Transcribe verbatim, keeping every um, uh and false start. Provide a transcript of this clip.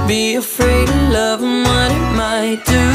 be afraid of love and what it might do.